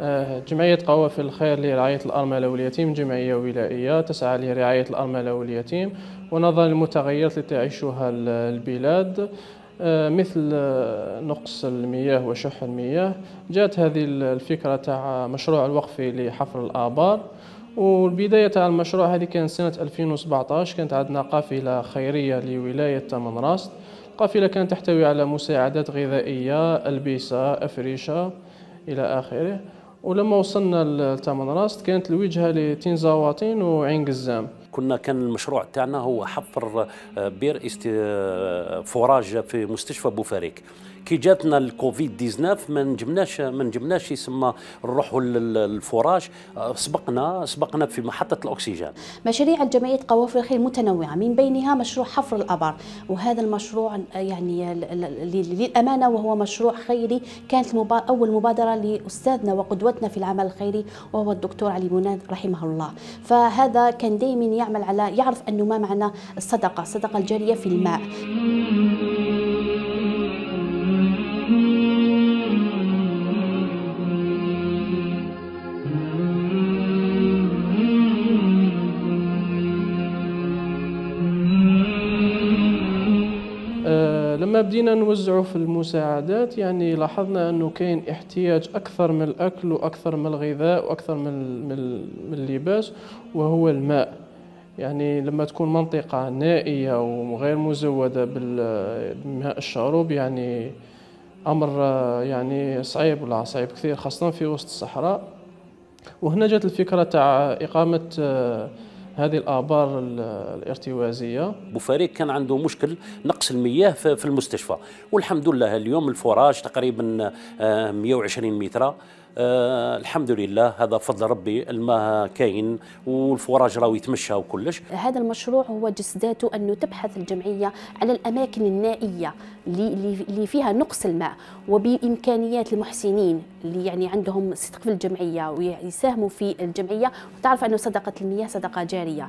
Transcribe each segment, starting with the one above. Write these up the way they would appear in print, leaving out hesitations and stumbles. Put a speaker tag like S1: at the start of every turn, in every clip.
S1: جمعية قوافل الخير لرعاية الأرملة واليتيم جمعية ولائية تسعى لرعاية الأرملة واليتيم ونظرا للمتغيرات التي تعيشها البلاد، مثل نقص المياه وشح المياه. جاءت هذه الفكرة تاع مشروع الوقفي لحفر الآبار، والبداية تاع المشروع هذه كانت سنة 2017. كانت عندنا قافلة خيرية لولاية تامن راست. القافلة كانت تحتوي على مساعدات غذائية، ألبسة، أفرشة إلى آخره. ولما وصلنا لتامن راست كانت الوجهة لتنزاوطين وعين قزام.
S2: كان المشروع تاعنا هو حفر بير فوراج في مستشفى بوفاريك. كي جاتنا الكوفيد 19 ما نجمناش يسمى نروحوا للفوراج. سبقنا في محطة الأكسجين.
S3: مشاريع الجمعية قوافل الخير متنوعة، من بينها مشروع حفر الآبار، وهذا المشروع يعني للأمانة وهو مشروع خيري. كانت أول مبادرة لأستاذنا وقدوتنا في العمل الخيري وهو الدكتور علي بوناد رحمه الله. فهذا كان دائما يعمل على يعرف أنه ما معنى الصدقة الجارية في الماء.
S1: لما بدينا نوزعوا في المساعدات يعني لاحظنا أنه كاين احتياج أكثر من الأكل وأكثر من الغذاء وأكثر من اللباس، وهو الماء. يعني لما تكون منطقة نائية وغير مزودة بالماء الشرب يعني أمر يعني صعيب، ولا صعيب كثير، خاصة في وسط الصحراء. وهنا جات الفكرة تاع إقامة هذه الآبار الارتوازية.
S2: بوفاريك كان عنده مشكل نقص المياه في المستشفى، والحمد لله اليوم الفوراج تقريبا 120 متر. الحمد لله، هذا فضل ربي، الماء كاين والفوراج راهو يتمشى وكلش.
S3: هذا المشروع هو جسداته أنه تبحث الجمعية على الأماكن النائية اللي فيها نقص الماء، وبإمكانيات المحسنين اللي يعني عندهم صدق في الجمعية ويساهموا في الجمعية، وتعرف أنه صدقة المياه صدقة جارية.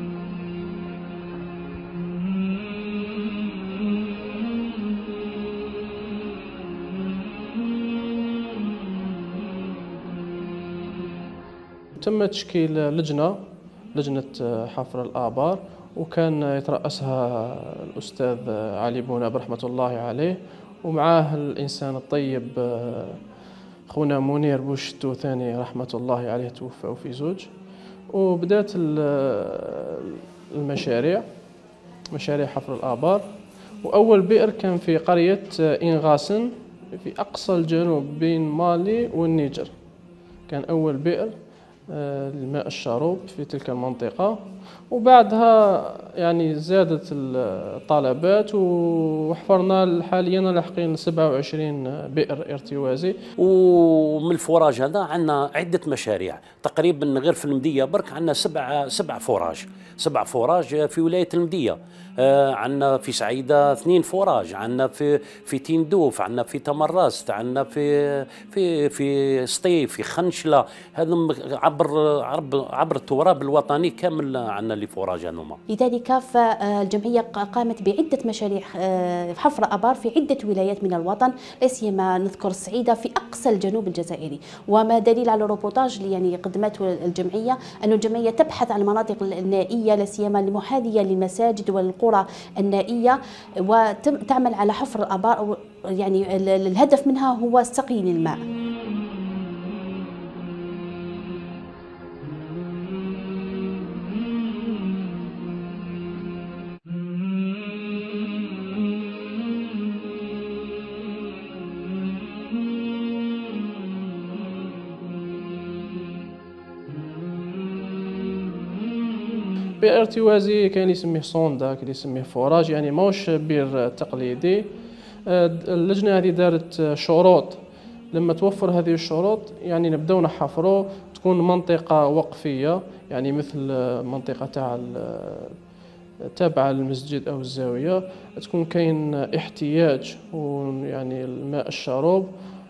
S1: تم تشكيل لجنة حفر الآبار، وكان يترأسها الأستاذ علي بوناب رحمة الله عليه، ومعاه الإنسان الطيب خونا منير بوشتو ثاني رحمة الله عليه، توفى في زوج. وبدأت مشاريع حفر الآبار. وأول بئر كان في قرية إنغاسن في أقصى الجنوب بين مالي والنيجر. كان أول بئر الماء الشرب في تلك المنطقة. وبعدها يعني زادت الطلبات وحفرنا حاليا لاحقين 27 بئر ارتوازي.
S2: ومن الفوراج هذا عندنا عدة مشاريع، تقريبا غير في المدية برك عندنا سبع فوراج في ولاية المدية. عندنا في سعيدة 2 فوراج، عندنا في تيندوف، عندنا في تمراست، عندنا في سطيف، في خنشلة. هذا عبر التراب الوطني كامل عندنا اللي فوراج هذوما.
S3: لذلك فالجمعية قامت بعدة مشاريع حفر آبار في عدة ولايات من الوطن، لا سيما نذكر الصعيدة في أقصى الجنوب الجزائري. وما دليل على الروبوتاج اللي يعني قدمته الجمعية أن الجمعية تبحث عن المناطق النائية لا سيما المحاذية للمساجد والقرى النائية، وتعمل على حفر الآبار. يعني الهدف منها هو سقي للماء.
S1: بئر ارتوازي كاين اللي يسميه صوندا، كاين اللي يسميه فوراج، يعني ماهوش بئر تقليدي. اللجنة هذه دارت شروط. لما توفر هذه الشروط يعني نبداو نحفروا. تكون منطقة وقفية، يعني مثل منطقة تابعة للمسجد أو الزاوية. تكون كاين احتياج ويعني الماء الشرب،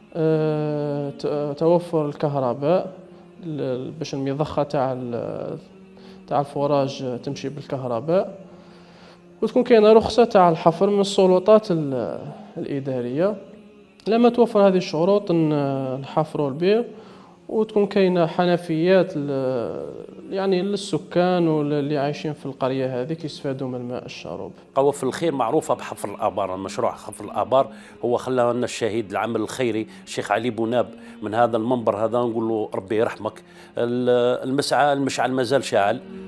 S1: توفر الكهرباء باش المضخة تاع الفوراج تمشي بالكهرباء، وتكون كاينه رخصه تاع الحفر من السلطات الاداريه. لما توفر هذه الشروط نحفروا البئر وتكون كاينه حنفيات يعني للسكان واللي عايشين في القريه هذه كيستفادوا من الماء الشرب.
S2: قوافل الخير معروفه بحفر الابار، المشروع حفر الابار هو خلى لنا الشهيد العمل الخيري الشيخ علي بوناب من هذا المنبر هذا نقول له ربي يرحمك. المشعل مازال شاعل،